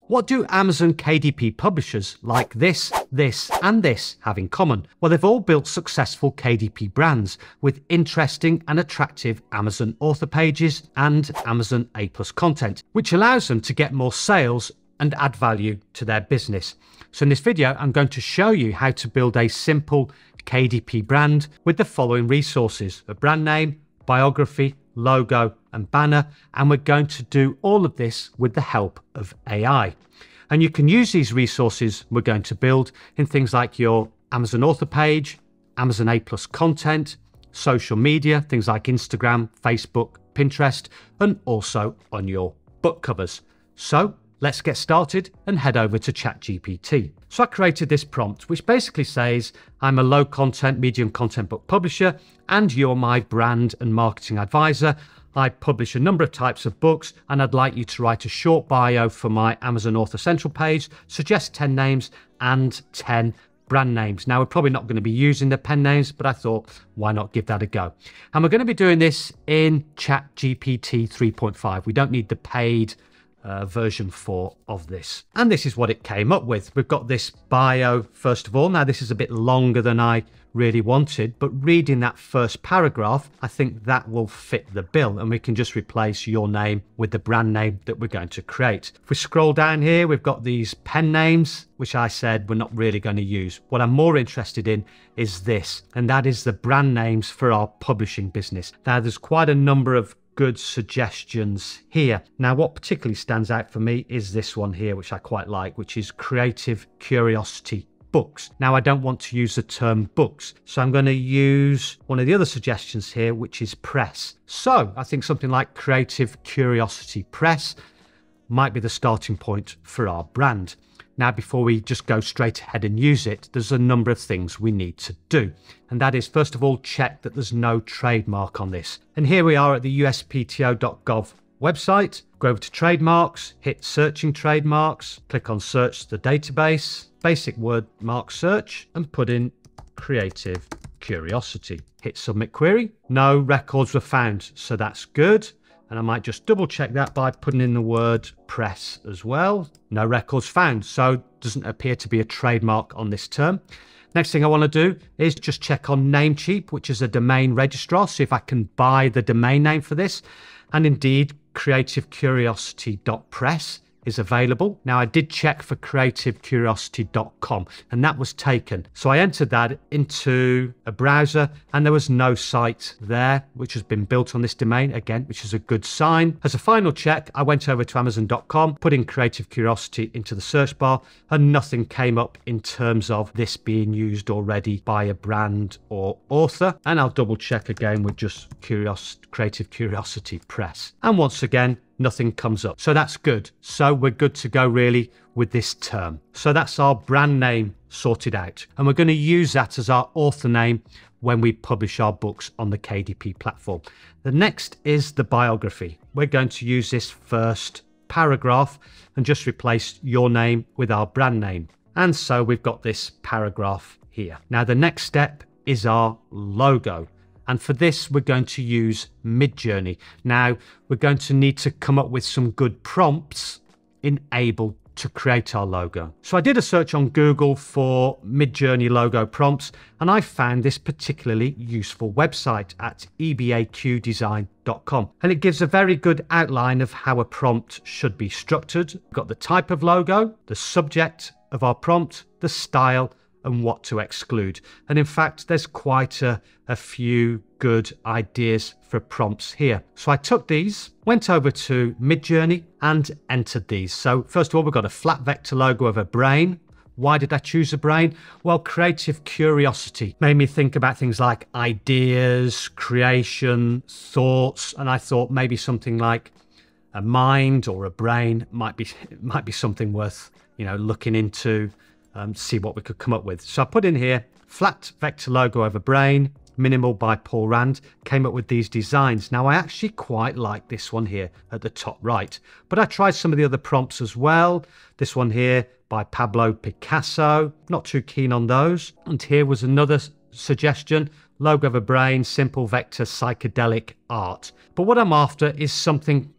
What do Amazon KDP publishers like this, and this have in common? Well, they've all built successful KDP brands with interesting and attractive Amazon author pages and Amazon A+ content, which allows them to get more sales and add value to their business. So in this video, I'm going to show you how to build a simple KDP brand with the following resources: a brand name, biography, logo and banner, and we're going to do all of this with the help of AI. And you can use these resources we're going to build in things like your Amazon author page, Amazon A+ content, social media, things like Instagram, Facebook, Pinterest, and also on your book covers. So let's get started and head over to ChatGPT. So I created this prompt, which basically says, I'm a low content, medium content book publisher, and you're my brand and marketing advisor. I publish a number of types of books, and I'd like you to write a short bio for my Amazon Author Central page, suggest 10 names and 10 brand names. Now, we're probably not going to be using the pen names, but I thought, why not give that a go? And we're going to be doing this in ChatGPT 3.5. We don't need the paid version 4 of this. And this is what it came up with. We've got this bio, first of all. Now, this is a bit longer than I really wanted, but reading that first paragraph, I think that will fit the bill, and we can just replace your name with the brand name that we're going to create. If we scroll down here, we've got these pen names, which I said we're not really going to use. What I'm more interested in is this, and that is the brand names for our publishing business. Now, there's quite a number of good suggestions here. Now, what particularly stands out for me is this one here, which I quite like, which is Creative Curiosity Books. Now, I don't want to use the term books, so I'm going to use one of the other suggestions here, which is press. So I think something like Creative Curiosity Press might be the starting point for our brand. Now, before we just go straight ahead and use it, there's a number of things we need to do. And that is, first of all, check that there's no trademark on this. And here we are at the uspto.gov website. Go over to trademarks, hit searching trademarks, click on search the database, basic word mark search, and put in Creative Curiosity. Hit submit query. No records were found, so that's good. And I might just double check that by putting in the word press as well. No records found, so doesn't appear to be a trademark on this term. Next thing I want to do is just check on Namecheap, which is a domain registrar, see if I can buy the domain name for this. And indeed, creativecuriosity.press is available. Now, I did check for creativecuriosity.com, and that was taken. So I entered that into a browser, and there was no site there, which has been built on this domain, again, which is a good sign. As a final check, I went over to amazon.com, put in Creative Curiosity into the search bar, and nothing came up in terms of this being used already by a brand or author. And I'll double check again with just Creative Curiosity Press. And once again, nothing comes up. So that's good. So we're good to go really with this term. So that's our brand name sorted out. And we're going to use that as our author name when we publish our books on the KDP platform. The next is the biography. We're going to use this first paragraph and just replace your name with our brand name. And so we've got this paragraph here. Now, the next step is our logo. And for this, we're going to use MidJourney. Now, we're going to need to come up with some good prompts in able to create our logo. So I did a search on Google for MidJourney logo prompts, and I found this particularly useful website at ebaqdesign.com. And it gives a very good outline of how a prompt should be structured. We've got the type of logo, the subject of our prompt, the style, and what to exclude. And in fact, there's quite a few good ideas for prompts here. So I took these, went over to MidJourney and entered these. So first of all, we've got a flat vector logo of a brain. Why did I choose a brain? Well, Creative Curiosity made me think about things like ideas, creation, thoughts, and I thought maybe something like a mind or a brain might be something worth, looking into. See what we could come up with. So I put in here flat vector logo of a brain, minimal by Paul Rand, came up with these designs. Now, I actually quite like this one here at the top right, but I tried some of the other prompts as well. This one here by Pablo Picasso, not too keen on those. And here was another suggestion, logo of a brain, simple vector psychedelic art. But what I'm after is something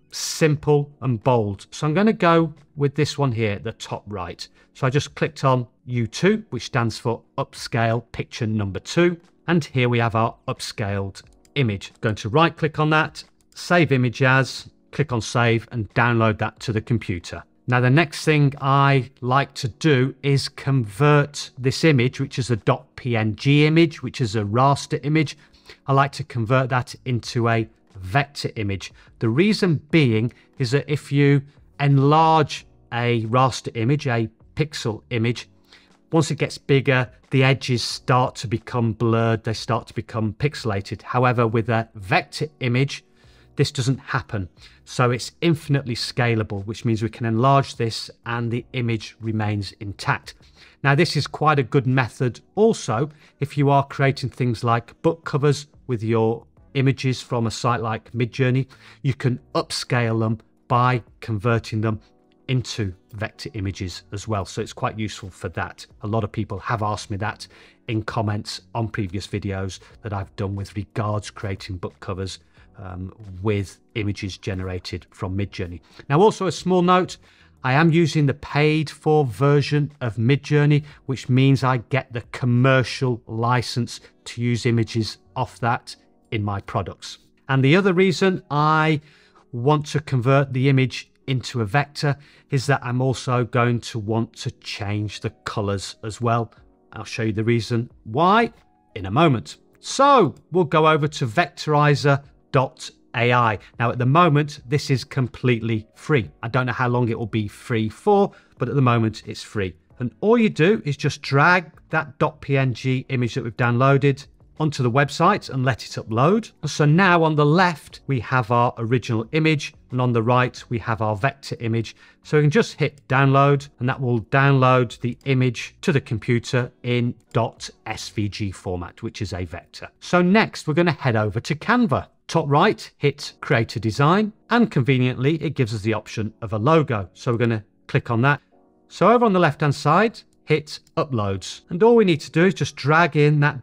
simple and bold. So I'm going to go with this one here at the top right. So I just clicked on U2, which stands for upscale picture number 2. And here we have our upscaled image. Going to right click on that, save image as, click on save and download that to the computer. Now the next thing I like to do is convert this image, which is a .png image, which is a raster image. I like to convert that into a vector image. The reason being is that if you enlarge a raster image, a pixel image, once it gets bigger, the edges start to become blurred, they start to become pixelated. However, with a vector image, this doesn't happen. So it's infinitely scalable, which means we can enlarge this and the image remains intact. Now, this is quite a good method also if you are creating things like book covers with your images from a site like MidJourney. You can upscale them by converting them into vector images as well. So it's quite useful for that. A lot of people have asked me that in comments on previous videos that I've done with regards creating book covers with images generated from MidJourney. Now, also a small note, I am using the paid for version of MidJourney, which means I get the commercial license to use images off that in my products. And the other reason I want to convert the image into a vector is that I'm also going to want to change the colors as well. I'll show you the reason why in a moment. So we'll go over to Vectorizer.ai. Now, at the moment, this is completely free. I don't know how long it will be free for, but at the moment it's free. And all you do is just drag that .png image that we've downloaded onto the website and let it upload. So now on the left, we have our original image, and on the right, we have our vector image. So we can just hit download, and that will download the image to the computer in .svg format, which is a vector. So next, we're going to head over to Canva. Top right, hit Create a Design, and conveniently, it gives us the option of a logo. So we're going to click on that. So over on the left-hand side, hit uploads, and all we need to do is just drag in that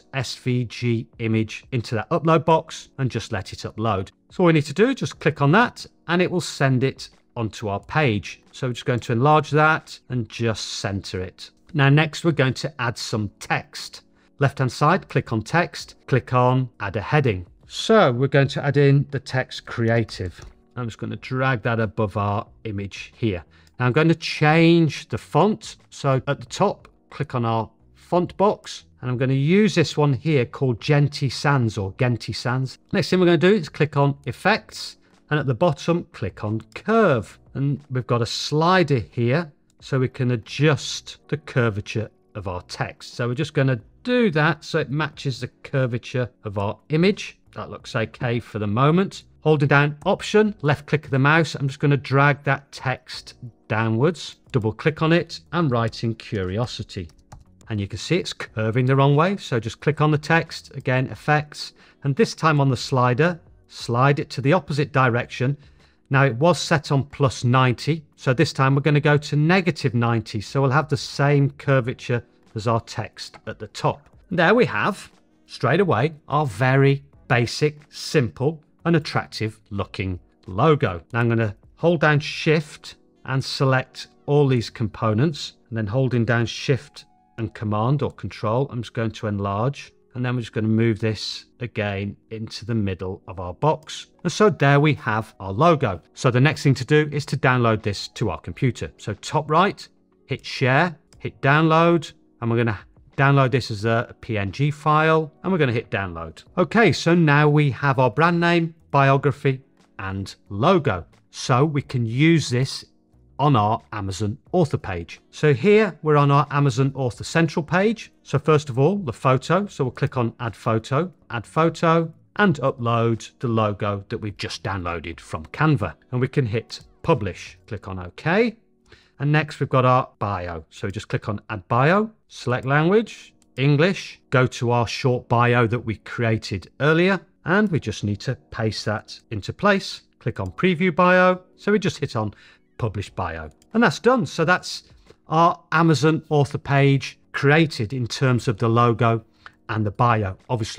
.svg image into that upload box and just let it upload. So all we need to do is just click on that and it will send it onto our page. So we're just going to enlarge that and just center it. Now next we're going to add some text. Left hand side, click on text, click on add a heading. So we're going to add in the text creative. I'm just going to drag that above our image here. Now I'm going to change the font. So at the top, click on our font box, and I'm going to use this one here called Genty Sans or Genty Sans. Next thing we're going to do is click on Effects, and at the bottom, click on Curve. And we've got a slider here, so we can adjust the curvature of our text. So we're just going to do that so it matches the curvature of our image. That looks okay for the moment. Holding down Option, left click of the mouse, I'm just going to drag that text downwards, double click on it and write in Curiosity. And you can see it's curving the wrong way. So just click on the text, again, Effects, and this time on the slider, slide it to the opposite direction. Now it was set on +90, so this time we're going to go to -90. So we'll have the same curvature as our text at the top. And there we have, straight away, our very basic, simple and attractive looking logo. Now I'm going to hold down Shift and select all these components, and then holding down Shift and Command or Control, I'm just going to enlarge, and then we're just going to move this again into the middle of our box. And so there we have our logo. So the next thing to do is to download this to our computer. So top right, hit Share, hit Download, and we're going to download this as a PNG file, and we're going to hit download. Okay, so now we have our brand name, biography, and logo. So we can use this on our Amazon author page. So here we're on our Amazon author central page. So first of all, the photo. So we'll click on add photo, and upload the logo that we've just downloaded from Canva. And we can hit publish, click on OK. And next we've got our bio. So just click on add bio, select language, English, go to our short bio that we created earlier, and we just need to paste that into place. Click on preview bio. So we just hit on publish bio, and that's done. So that's our Amazon author page created in terms of the logo and the bio. Obviously,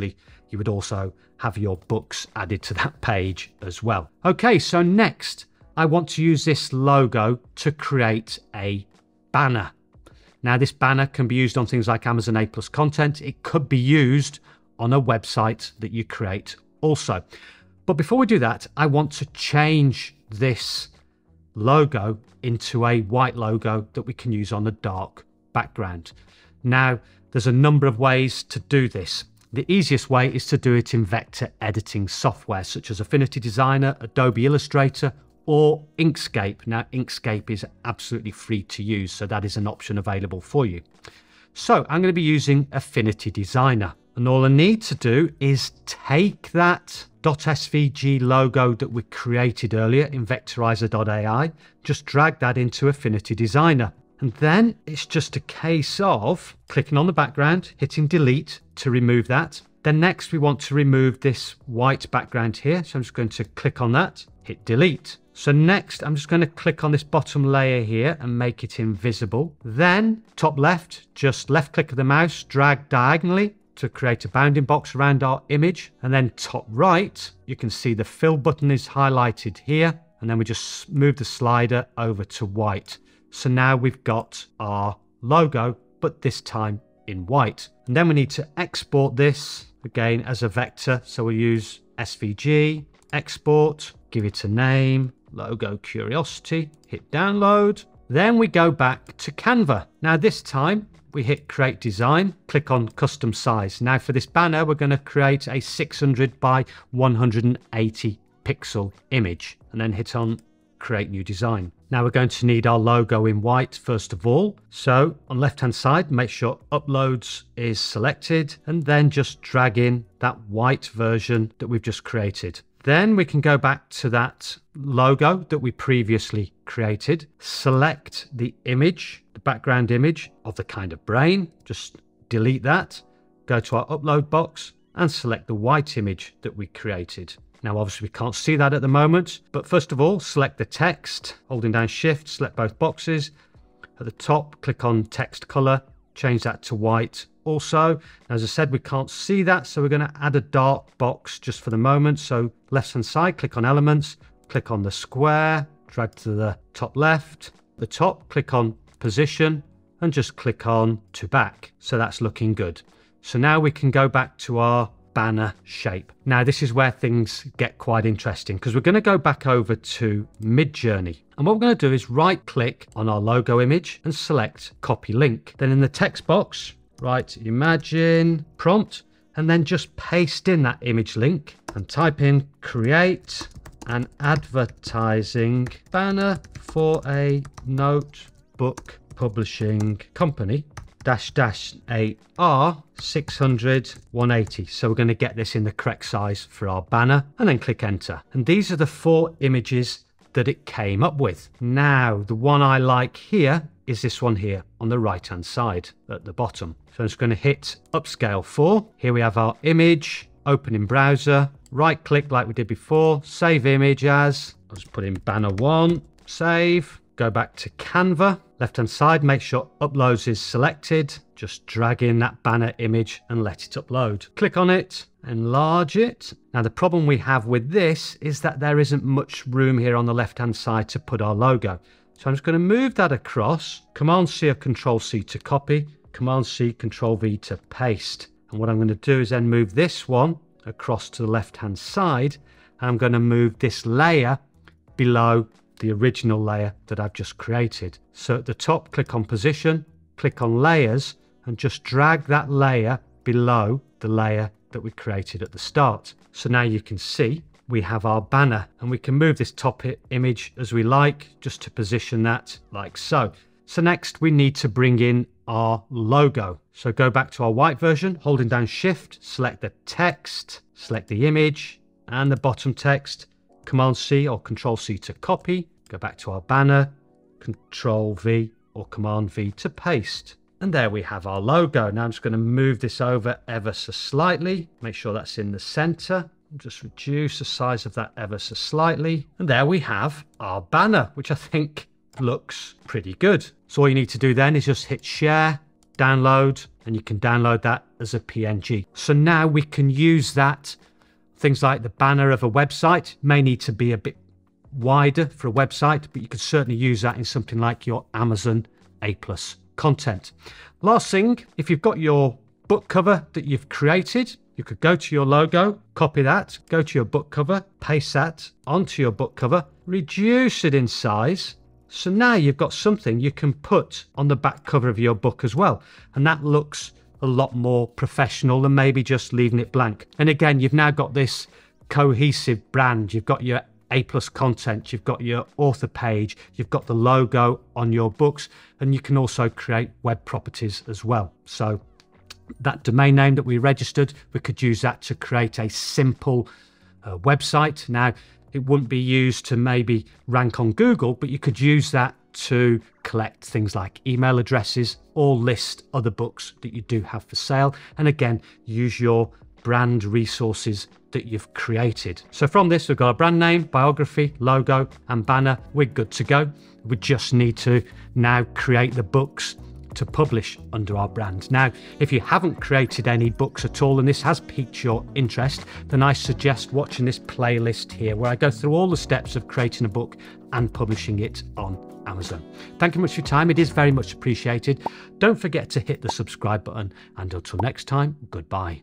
you would also have your books added to that page as well. Okay, so next, I want to use this logo to create a banner. Now, this banner can be used on things like Amazon A+ content. It could be used on a website that you create also. But before we do that, I want to change this logo into a white logo that we can use on a dark background. Now, there's a number of ways to do this. The easiest way is to do it in vector editing software such as Affinity Designer, Adobe Illustrator, or Inkscape. Now, Inkscape is absolutely free to use, so that is an option available for you. So I'm going to be using Affinity Designer. And all I need to do is take that .svg logo that we created earlier in Vectorizer.ai, just drag that into Affinity Designer. And then it's just a case of clicking on the background, hitting delete to remove that. Then next we want to remove this white background here. So I'm just going to click on that, hit delete. So next I'm just going to click on this bottom layer here and make it invisible. Then top left, just left click of the mouse, drag diagonally to create a bounding box around our image. And then top right, you can see the fill button is highlighted here. And then we just move the slider over to white. So now we've got our logo, but this time in white. And then we need to export this again as a vector. So we'll use SVG, export, give it a name, Logo Curiosity, hit download. Then we go back to Canva. Now this time we hit create design, click on custom size. Now for this banner, we're going to create a 600 by 180 pixel image and then hit on create new design. Now we're going to need our logo in white first of all. So on left hand side, make sure uploads is selected and then just drag in that white version that we've just created. Then we can go back to that logo that we previously created, select the image, the background image of the kind of brain, just delete that, go to our upload box and select the white image that we created. Now, obviously we can't see that at the moment, but first of all, select the text, holding down shift, select both boxes. At the top, click on text color, change that to white. Also, as I said, we can't see that, so we're going to add a dark box just for the moment. So left hand side, click on elements, click on the square, drag to the top left, the top, click on position and just click on to back. So that's looking good. So now we can go back to our banner shape. Now this is where things get quite interesting because we're going to go back over to MidJourney. And what we're going to do is right click on our logo image and select copy link. Then in the text box, write imagine prompt and then just paste in that image link and type in create an advertising banner for a notebook publishing company AR 600 180. So we're going to get this in the correct size for our banner and then click enter. And these are the 4 images that it came up with. Now the one I like here is this one here on the right hand side at the bottom. So I'm just going to hit upscale 4. Here we have our image, open in browser, right click like we did before, save image as, I'll just put in banner 1, save, go back to Canva, left hand side, make sure uploads is selected, just drag in that banner image and let it upload. Click on it, enlarge it. Now the problem we have with this is that there isn't much room here on the left hand side to put our logo. So I'm just going to move that across, Command C or Control C to copy, Command C, Control V to paste. And what I'm going to do is then move this one across to the left hand side. And I'm going to move this layer below the original layer that I've just created. So at the top, click on position, click on layers and just drag that layer below the layer that we created at the start. So now you can see we have our banner and we can move this top image as we like, just to position that like so. So next we need to bring in our logo. So go back to our white version, holding down shift, select the text, select the image and the bottom text, Command C or Control C to copy, go back to our banner, Control V or Command V to paste. And there we have our logo. Now I'm just going to move this over ever so slightly, make sure that's in the center. Just reduce the size of that ever so slightly. And there we have our banner, which I think looks pretty good. So all you need to do then is just hit share download, and you can download that as a PNG. So now we can use that. Things like the banner of a website may need to be a bit wider for a website, but you could certainly use that in something like your Amazon A+ content. Last thing, if you've got your book cover that you've created, you could go to your logo, copy that, go to your book cover, paste that onto your book cover, reduce it in size. So now you've got something you can put on the back cover of your book as well. And that looks a lot more professional than maybe just leaving it blank. And again, you've now got this cohesive brand. You've got your A+ content, you've got your author page, you've got the logo on your books, and you can also create web properties as well. So that domain name that we registered, we could use that to create a simple website. Now, it wouldn't be used to maybe rank on Google, but you could use that to collect things like email addresses or list other books that you do have for sale. And again, use your brand resources that you've created. So from this, we've got a brand name, biography, logo, and banner. We're good to go. We just need to now create the books to publish under our brand. Now, if you haven't created any books at all and this has piqued your interest, then I suggest watching this playlist here where I go through all the steps of creating a book and publishing it on Amazon. Thank you much for your time. It is very much appreciated. Don't forget to hit the subscribe button, and until next time, goodbye.